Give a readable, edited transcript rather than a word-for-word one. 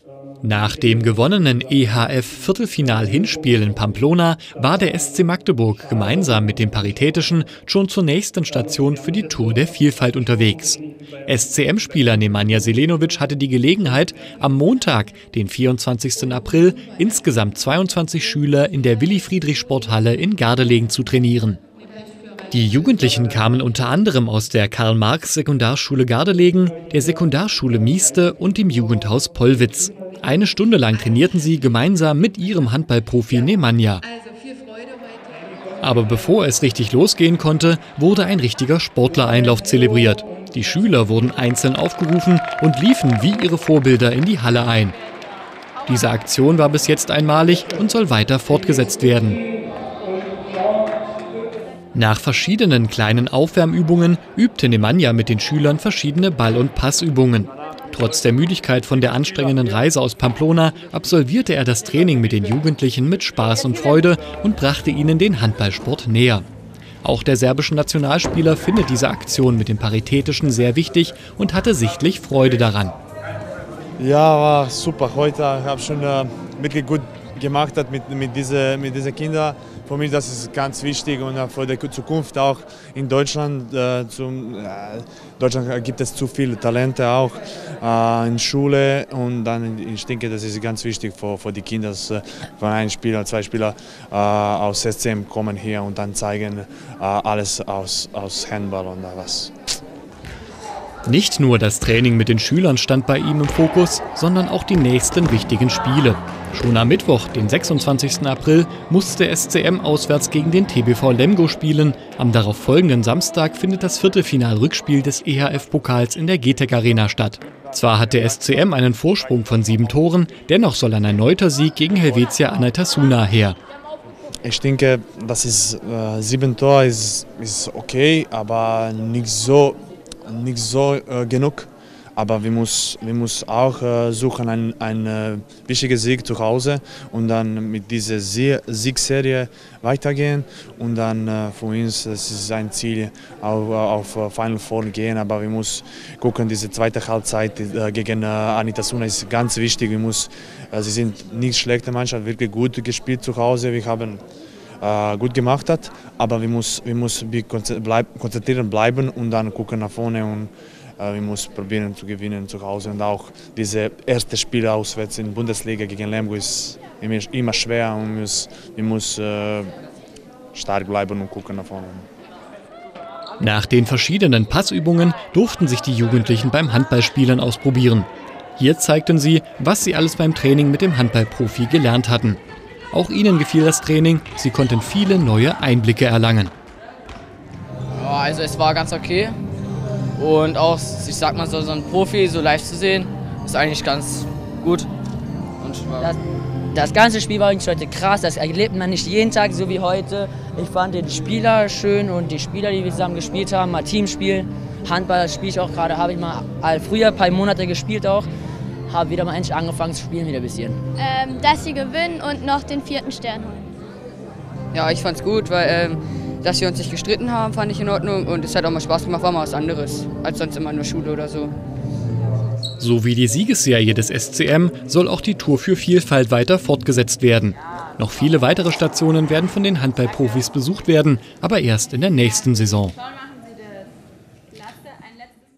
Nach dem gewonnenen EHF-Viertelfinal-Hinspiel in Pamplona war der SC Magdeburg gemeinsam mit dem Paritätischen schon zur nächsten Station für die Tour der Vielfalt unterwegs. SCM-Spieler Nemanja Selenovic hatte die Gelegenheit, am Montag, den 24. April, insgesamt 22 Schüler in der Willi-Friedrich-Sporthalle in Gardelegen zu trainieren. Die Jugendlichen kamen unter anderem aus der Karl-Marx-Sekundarschule Gardelegen, der Sekundarschule Mieste und dem Jugendhaus Pollwitz. Eine Stunde lang trainierten sie gemeinsam mit ihrem Handballprofi Nemanja. Aber bevor es richtig losgehen konnte, wurde ein richtiger Sportlereinlauf zelebriert. Die Schüler wurden einzeln aufgerufen und liefen wie ihre Vorbilder in die Halle ein. Diese Aktion war bis jetzt einmalig und soll weiter fortgesetzt werden. Nach verschiedenen kleinen Aufwärmübungen übte Nemanja mit den Schülern verschiedene Ball- und Passübungen. Trotz der Müdigkeit von der anstrengenden Reise aus Pamplona absolvierte er das Training mit den Jugendlichen mit Spaß und Freude und brachte ihnen den Handballsport näher. Auch der serbische Nationalspieler findet diese Aktion mit dem Paritätischen sehr wichtig und hatte sichtlich Freude daran. Ja, war super. Heute habe ich schon wirklich gut gemacht mit diesen Kindern. Für mich das ist ganz wichtig und für die Zukunft auch in Deutschland. Deutschland gibt es zu viele Talente auch in Schule und dann, ich denke, das ist ganz wichtig für die Kinder, dass von einem Spieler, zwei Spieler aus SCM kommen hier und dann zeigen alles aus Handball und was. Nicht nur das Training mit den Schülern stand bei ihm im Fokus, sondern auch die nächsten wichtigen Spiele. Schon am Mittwoch, den 26. April, musste SCM auswärts gegen den TBV Lemgo spielen. Am darauffolgenden Samstag findet das Viertelfinal-Rückspiel des EHF-Pokals in der GTEC Arena statt. Zwar hat der SCM einen Vorsprung von 7 Toren, dennoch soll ein erneuter Sieg gegen Helvetia Antalyaspor her. Ich denke, das ist 7 Tore ist okay, aber nicht so genug. Aber wir müssen auch suchen einen wichtigen Sieg zu Hause und dann mit dieser Siegserie weitergehen. Und dann für uns das ist ein Ziel, auf Final Four gehen. Aber wir müssen gucken, diese zweite Halbzeit gegen Antalyaspor ist ganz wichtig. Sie sind nicht schlechte Mannschaft, wirklich gut gespielt zu Hause. Wir haben gut gemacht, aber wir müssen konzentriert bleiben und dann gucken nach vorne und wir müssen probieren zu gewinnen zu Hause. Und auch diese erste Spiel auswärts in der Bundesliga gegen Lemgo ist immer schwer und wir müssen stark bleiben und gucken nach vorne. Nach den verschiedenen Passübungen durften sich die Jugendlichen beim Handballspielen ausprobieren. Hier zeigten sie, was sie alles beim Training mit dem Handballprofi gelernt hatten. Auch ihnen gefiel das Training, sie konnten viele neue Einblicke erlangen. Ja, also es war ganz okay und auch, ich sag mal so einen Profi so live zu sehen, ist eigentlich ganz gut. Und das ganze Spiel war eigentlich heute krass, das erlebt man nicht jeden Tag so wie heute. Ich fand den Spieler schön und die Spieler, die wir zusammen gespielt haben, mal Teamspiel. Handball spiele ich auch gerade, habe ich mal früher ein paar Monate gespielt auch. Habe wieder mal endlich angefangen zu spielen, wieder ein bisschen. Dass sie gewinnen und noch den 4. Stern holen. Ja, ich fand's gut, weil dass wir uns nicht gestritten haben, fand ich in Ordnung. Und es hat auch mal Spaß gemacht, war mal was anderes als sonst immer nur Schule oder so. So wie die Siegesserie des SCM soll auch die Tour für Vielfalt weiter fortgesetzt werden. Noch viele weitere Stationen werden von den Handballprofis besucht werden, aber erst in der nächsten Saison.